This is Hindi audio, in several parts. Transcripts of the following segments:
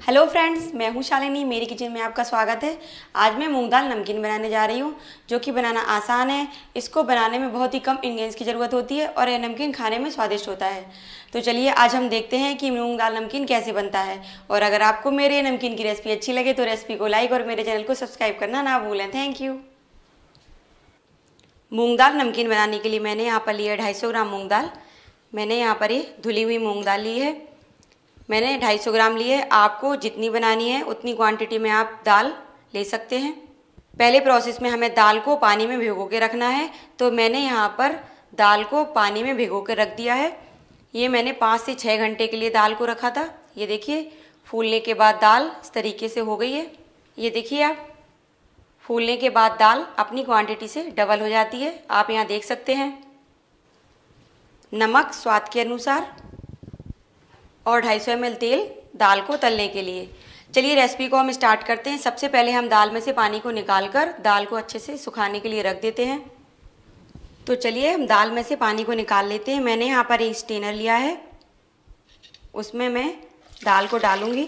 हेलो फ्रेंड्स, मैं हूँ शालिनी। मेरी किचन में आपका स्वागत है। आज मैं मूंग दाल नमकीन बनाने जा रही हूँ, जो कि बनाना आसान है। इसको बनाने में बहुत ही कम इंग्रेडिएंट्स की ज़रूरत होती है और यह नमकीन खाने में स्वादिष्ट होता है। तो चलिए आज हम देखते हैं कि मूंग दाल नमकीन कैसे बनता है। और अगर आपको मेरे नमकीन की रेसिपी अच्छी लगे तो रेसिपी को लाइक और मेरे चैनल को सब्सक्राइब करना ना भूलें। Thank you. मूँग दाल नमकीन बनाने के लिए मैंने यहाँ पर लिया 250 ग्राम मूँग दाल। मैंने यहाँ पर ये धुली हुई मूँग दाल ली है। मैंने 250 ग्राम ली है। आपको जितनी बनानी है उतनी क्वांटिटी में आप दाल ले सकते हैं। पहले प्रोसेस में हमें दाल को पानी में भिगो के रखना है, तो मैंने यहाँ पर दाल को पानी में भिगो के रख दिया है। ये मैंने 5 से 6 घंटे के लिए दाल को रखा था। ये देखिए फूलने के बाद दाल इस तरीके से हो गई है। ये देखिए आप, फूलने के बाद दाल अपनी क्वांटिटी से डबल हो जाती है। आप यहाँ देख सकते हैं। नमक स्वाद के अनुसार और 250 ml तेल दाल को तलने के लिए। चलिए रेसिपी को हम स्टार्ट करते हैं। सबसे पहले हम दाल में से पानी को निकालकर दाल को अच्छे से सुखाने के लिए रख देते हैं। तो चलिए हम दाल में से पानी को निकाल लेते हैं। मैंने यहाँ पर एक स्ट्रेनर लिया है, उसमें मैं दाल को डालूंगी।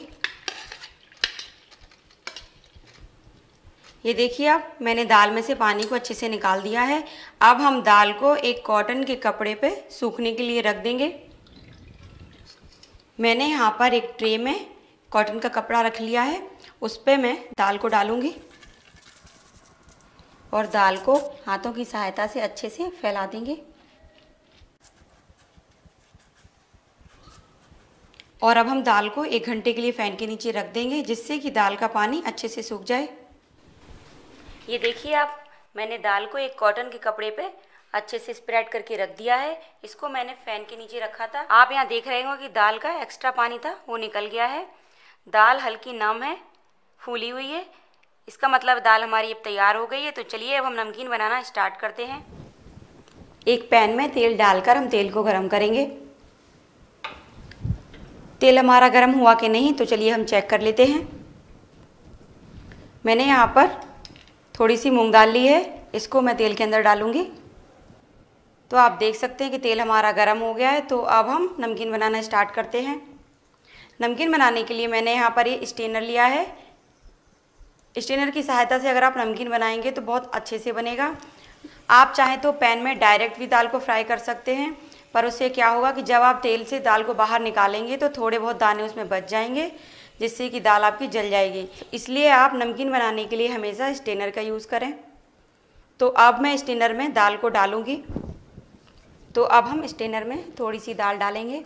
ये देखिए आप, मैंने दाल में से पानी को अच्छे से निकाल दिया है। अब हम दाल को एक कॉटन के कपड़े पे सूखने के लिए रख देंगे। मैंने यहाँ पर एक ट्रे में कॉटन का कपड़ा रख लिया है, उस पर मैं दाल को डालूंगी और दाल को हाथों की सहायता से अच्छे से फैला देंगे। और अब हम दाल को 1 घंटे के लिए फैन के नीचे रख देंगे, जिससे कि दाल का पानी अच्छे से सूख जाए। ये देखिए आप, मैंने दाल को एक कॉटन के कपड़े पे अच्छे से स्प्रेड करके रख दिया है। इसको मैंने फैन के नीचे रखा था। आप यहाँ देख रहे हो कि दाल का एक्स्ट्रा पानी था वो निकल गया है। दाल हल्की नम है, फूली हुई है। इसका मतलब दाल हमारी अब तैयार हो गई है। तो चलिए अब हम नमकीन बनाना स्टार्ट करते हैं। एक पैन में तेल डालकर हम तेल को गर्म करेंगे। तेल हमारा गर्म हुआ कि नहीं तो चलिए हम चेक कर लेते हैं। मैंने यहाँ पर थोड़ी सी मूंग दाल ली है, इसको मैं तेल के अंदर डालूंगी। तो आप देख सकते हैं कि तेल हमारा गर्म हो गया है। तो अब हम नमकीन बनाना स्टार्ट करते हैं। नमकीन बनाने के लिए मैंने यहाँ पर ये स्ट्रेनर लिया है। स्ट्रेनर की सहायता से अगर आप नमकीन बनाएंगे तो बहुत अच्छे से बनेगा। आप चाहें तो पैन में डायरेक्ट भी दाल को फ्राई कर सकते हैं, पर उससे क्या होगा कि जब आप तेल से दाल को बाहर निकालेंगे तो थोड़े बहुत दाने उसमें बच जाएंगे, जिससे कि दाल आपकी जल जाएगी। इसलिए आप नमकीन बनाने के लिए हमेशा स्ट्रेनर का यूज़ करें। तो अब मैं स्ट्रेनर में दाल को डालूँगी। तो अब हम स्ट्रेनर में थोड़ी सी दाल डालेंगे।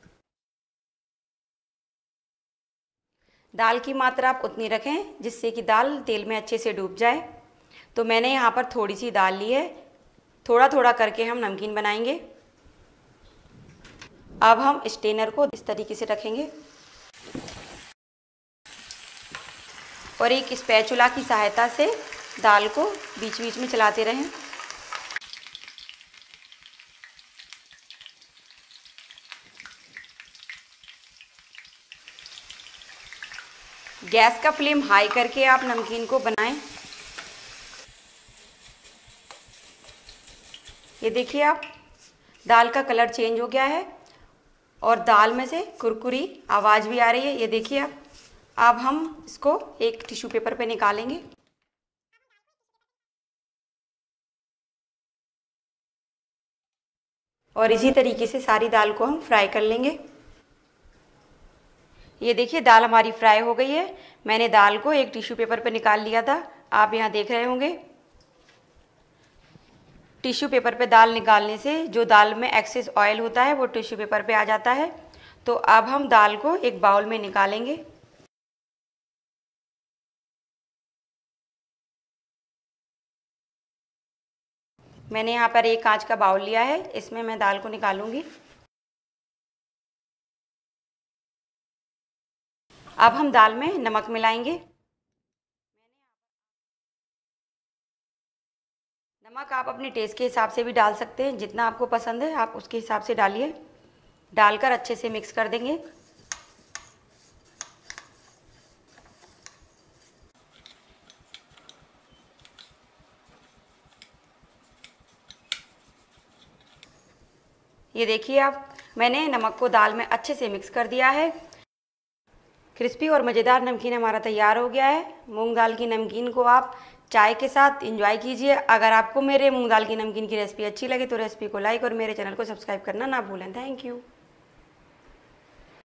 दाल की मात्रा आप उतनी रखें जिससे कि दाल तेल में अच्छे से डूब जाए। तो मैंने यहाँ पर थोड़ी सी दाल ली है। थोड़ा थोड़ा करके हम नमकीन बनाएंगे। अब हम स्ट्रेनर को इस तरीके से रखेंगे और एक स्पैचुला की सहायता से दाल को बीच बीच में चलाते रहें। गैस का फ्लेम हाई करके आप नमकीन को बनाएं। ये देखिए आप, दाल का कलर चेंज हो गया है और दाल में से कुरकुरी आवाज़ भी आ रही है। ये देखिए आप, अब हम इसको एक टिश्यू पेपर पे निकालेंगे। और इसी तरीके से सारी दाल को हम फ्राई कर लेंगे। ये देखिए दाल हमारी फ्राई हो गई है। मैंने दाल को एक टिश्यू पेपर पे निकाल लिया था, आप यहाँ देख रहे होंगे। टिश्यू पेपर पे दाल निकालने से जो दाल में एक्सेस ऑयल होता है वो टिश्यू पेपर पे आ जाता है। तो अब हम दाल को एक बाउल में निकालेंगे। मैंने यहाँ पर एक कांच का बाउल लिया है, इसमें मैं दाल को निकालूंगी। अब हम दाल में नमक मिलाएंगे। नमक आप अपने टेस्ट के हिसाब से भी डाल सकते हैं, जितना आपको पसंद है आप उसके हिसाब से डालिए। डालकर अच्छे से मिक्स कर देंगे। ये देखिए आप, मैंने नमक को दाल में अच्छे से मिक्स कर दिया है। क्रिस्पी और मज़ेदार नमकीन हमारा तैयार हो गया है। मूंग दाल की नमकीन को आप चाय के साथ एंजॉय कीजिए। अगर आपको मेरे मूंग दाल की नमकीन की रेसिपी अच्छी लगे तो रेसिपी को लाइक और मेरे चैनल को सब्सक्राइब करना ना भूलें। Thank you.